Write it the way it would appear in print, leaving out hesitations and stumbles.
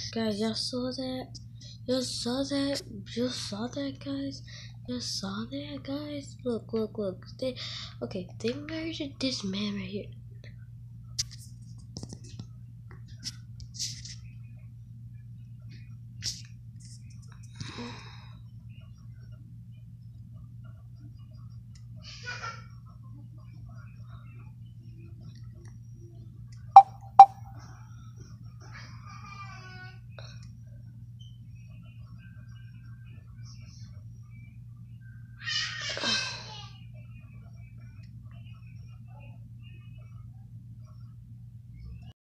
Guys, y'all saw that? You saw that? You saw that, guys? You saw that, guys? Look, look, look. They murdered this man right here.